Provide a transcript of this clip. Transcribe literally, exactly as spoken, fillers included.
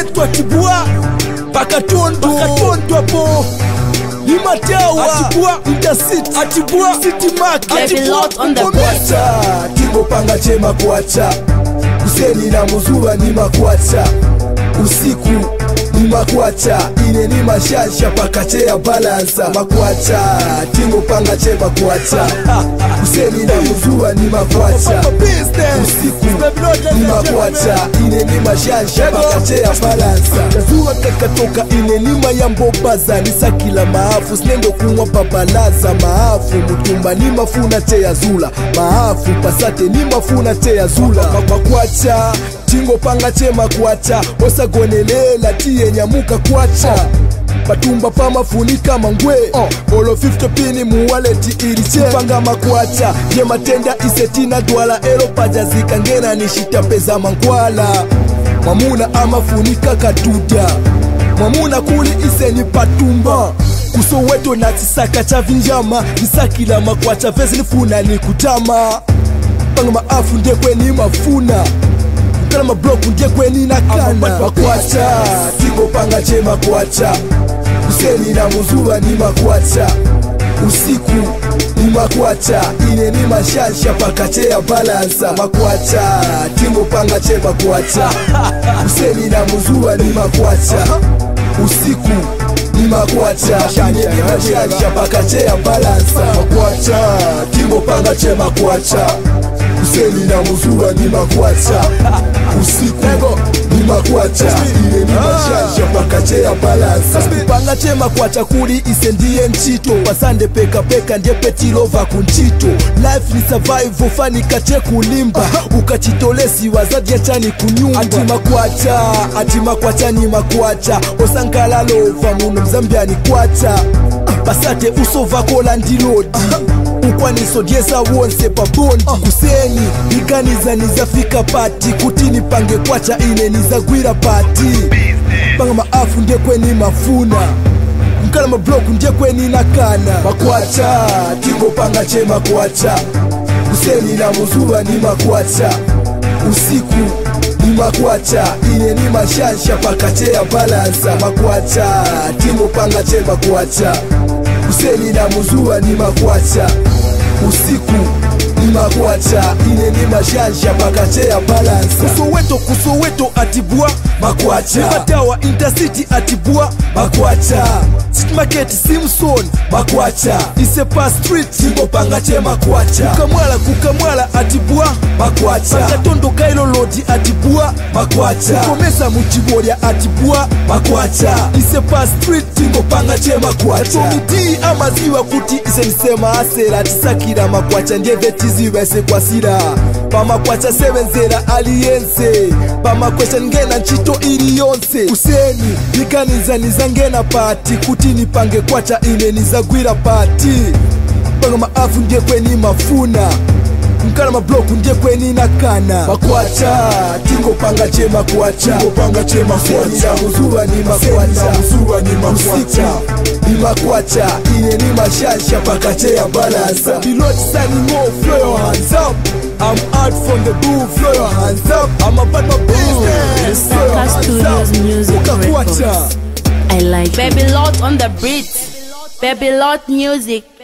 wetu atibua Pakatondo Pakatondo hapo Limatewa Atibua Intercity Atibua City Mark Atibua Kuacha Timbo panga chema kuacha Kuseni na muzua ni makuacha Usiku ni makuacha Ine ni mashasha pakachea balansa Makuacha Timbo panga chema kuacha Kuseni na muzua ni makuacha Usiku ni makuacha Ine ni mashasha pakachea balansa Kazua kakatoka ine ni mayambobaza Nisa kila maafu snendo kumwa babalaza Maafu mutumba ni mafuna tea zula Maafu pasate ni mafuna tea zula Makuacha Tingo panga chema kuacha Osa gonelela tiye nyamuka kuacha Patumba pa mafunika mangwe uh. Olo fifty pini muwaleti iliche Panga makuacha Ye matenda isetina dwala Elo pajazika ngena nishita peza mangwala Mamuna amafunika katuda Mamuna kuli ise ni patumba Kuso weto na tisaka cha vinjama Nisakila makuacha vezi nifuna ni kutama Panga maafu ndekwe ni mafuna Kala mabloku ndiye kweni na kana Makuacha Tingo panga chema kuacha Kuseni na muzua ni makuacha Usiku ni makuacha Ine ni mashasha pakachea balansa Makuacha Tingo panga chema kuacha Kuseni na muzua ni makuacha Usiku ni makuacha Ine ni mashasha pakachea balansa Makuacha Tingo panga chema kuacha Kuseni na muzua ni makuacha Usiku ni makuacha Ile ni mashasha pakachea balansa Panga chema kuacha kuli ise ndiye nchito Pasande peka peka ndiye petilova kunchito Life ni survival fani kache kulimba Ukachitolesi wazadia chani kunyumba Ati makuacha, ati makuacha ni makuacha Osankala lova muno mzambia ni kuacha Pasate usova kola ndilodi Ukwaniso diesa wonse pabondi Kuseni, iganiza nizafika pati Kutini pange kwacha ine nizagwira pati Panga maafu ndekwe ni mafuna Mkala mabloku ndekwe ni nakana Makuacha, Tingo panga chema kuacha Kuseni na muzua ni makuacha Usiku ni makuacha Ine ni mashasha pakachea balansa Makuacha, Tingo panga chema kuacha Kuseni na muzua ni makuacha Usiku ni makuacha Ine ni mashasha pakachea balansa Kusoweto kusoweto atibua Makuacha Matawa Intercity atibua Makuacha City Market Simpson Makuacha Isepa Street Tingo panga chema kuacha Kukamwala kukamwala atibua Makuacha Pakatondo Kailo Lodi atibua Makuacha Kukomesa Muchiboria atibua Makuacha Isepa Street Tingo panga chema kuacha Tomiti amaziwa kuti ise nisema asera Tisakira makuacha ndiye vetizi wese kwa sira Pamakuacha sevenzera aliyense Pamakuacha ngena nchito ili yonse Kuseni Niganiza nizangena pati Kutini pange kwacha ine nizagwira pati Panga maafu ndiye kweni mafuna Mkala mabloku ndiye kweni nakana Makuacha Tingo panga chema kuacha Tingo panga chema kuacha Muzua ni makuacha Muzua ni makuacha Ni makuacha Ine ni mashasha pakachea balansa Pilot signing off, throw your hands up I'm out from the booth, throw your hands up I'm about my business Saka Studios Music Records I like it. Baby Lot on the beat Baby Lot Music